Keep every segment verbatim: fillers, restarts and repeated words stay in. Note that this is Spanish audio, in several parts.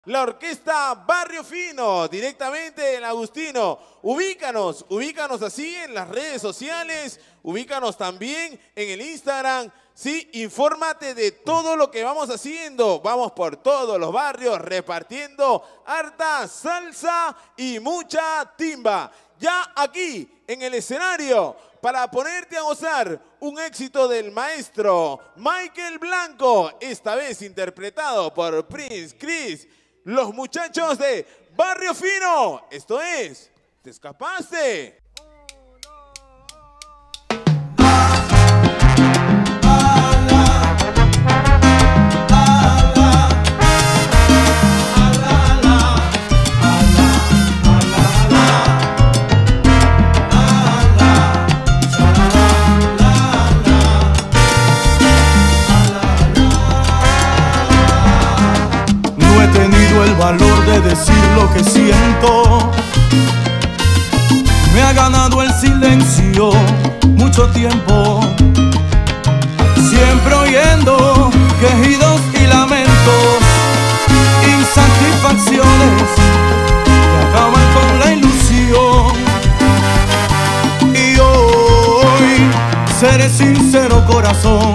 La orquesta Barrio Fino, directamente en Agustino. Ubícanos, ubícanos así en las redes sociales, ubícanos también en el Instagram. Sí, infórmate de todo lo que vamos haciendo. Vamos por todos los barrios repartiendo harta salsa y mucha timba. Ya aquí en el escenario para ponerte a gozar un éxito del maestro Michael Blanco, esta vez interpretado por Prince Chris. Los muchachos de Barrio Fino. Esto es Te Escapaste. El valor de decir lo que siento me ha ganado el silencio mucho tiempo, siempre oyendo quejidos y lamentos, insatisfacciones que acaban con la ilusión. Y hoy seré sincero, corazón,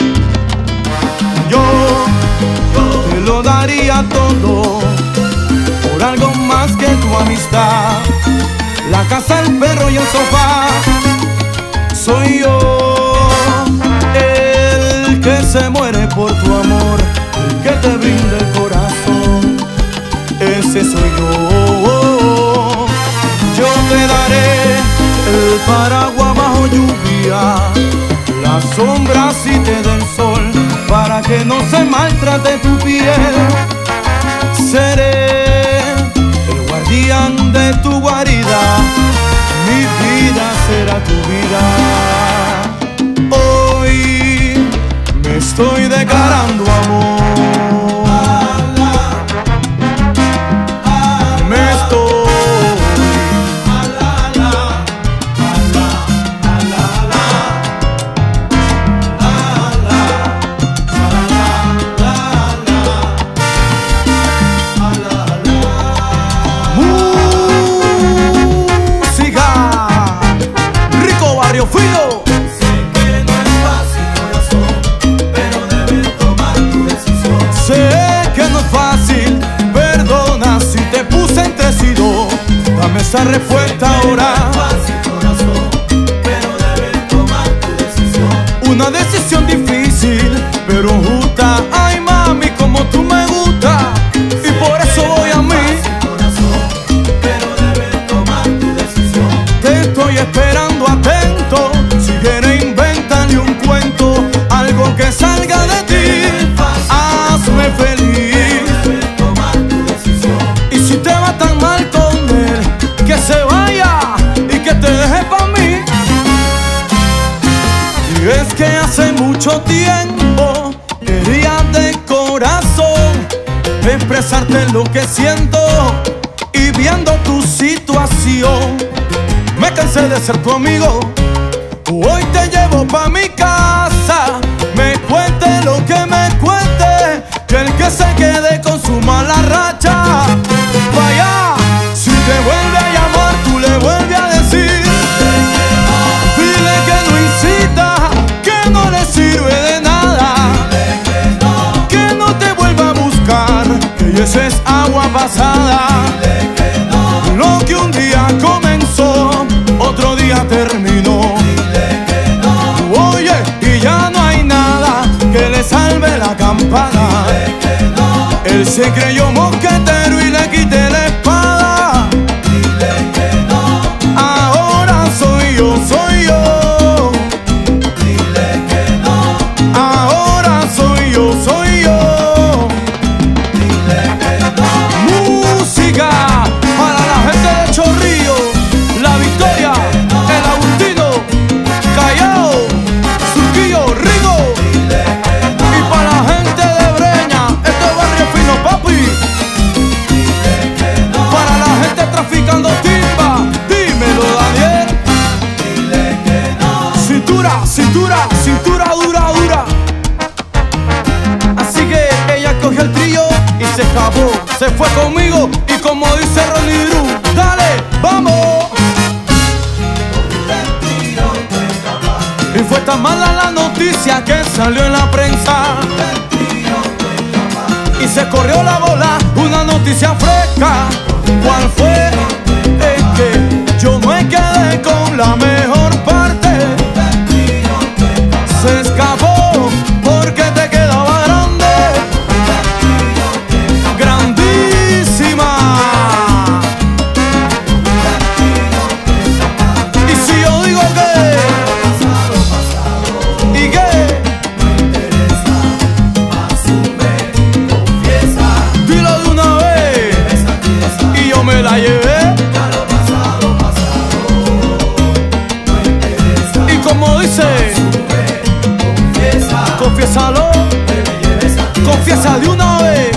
yo te lo daría todo por algo más que tu amistad. La casa, el perro y el sofá. Soy yo el que se muere por tu amor, el que te brinda el corazón. Ese soy yo. Yo te daré el paraguas bajo lluvia, la sombra si te da el sol, para que no se maltrate tu piel. Seré el guardián de tu guarida, mi vida será tu vida. Hoy me estoy declarando amor. Me estoy esa respuesta ahora. Pero debes tomar tu decisión. Una decisión difícil, pero justa. Ay, mami, como tú me gusta, y por eso voy a mí. Pero debes tomar tu decisión. Te estoy esperando atento. Si quieres, invéntale un cuento, algo que salga de ti. Hazme feliz. Y si te va tan mal con él, que se vaya y que te deje pa' mí. Y es que hace mucho tiempo quería de corazón expresarte lo que siento, y viendo tu situación me cansé de ser tu amigo. Hoy te llevo pa' mi casa, me cuente lo que me cuente, que el que se quede con su mala racha vaya. Si te vuelve a llamar, tú le vuelves a decir, dile que no incita, que no le sirve de nada, que no te vuelva a buscar, que eso es agua pasada. Lo que un día comenzó, otro día terminó. Oye, y ya no hay nada que le salve la campana. Él se creyó mosquetero y le quité la espada. Ahora soy yo, soy yo. Dile que no. Ahora soy yo, soy yo. Dile que no. Música para la gente de Chorrillo, La Victoria, El Agustino, Callao, Surquillo, Rigo. Y para la gente de Breña, este Barrio Fino, papi. Dile que no. fue conmigo y como dice Ronnie Drew, dale, vamos. Y fue tan mala la noticia que salió en la prensa y se corrió la bola, una noticia fresca. ¿Cuál fue? Es que yo me quedé con la mejor parte. Se escapó porque te quedaba grande, grandísima. Y si yo digo que y que dilo de una vez y yo me la llevé. Y como dice, confiésalo, confiesa de una vez.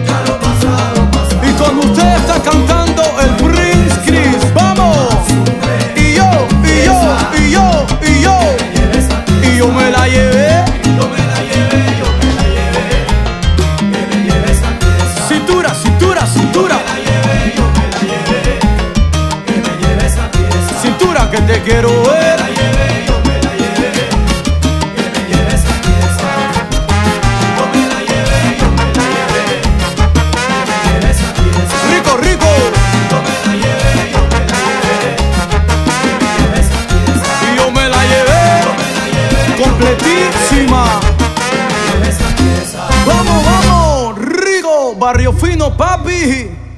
Y con usted está cantando el Prince Chris. Vamos. Y yo, y yo, y yo, y yo, y yo me la llevé. Cintura, cintura, cintura. Cintura que te quiero ver. Rico, rico. Y yo me la llevé completísima. Vamos, vamos, Rico, Barrio Fino, papi.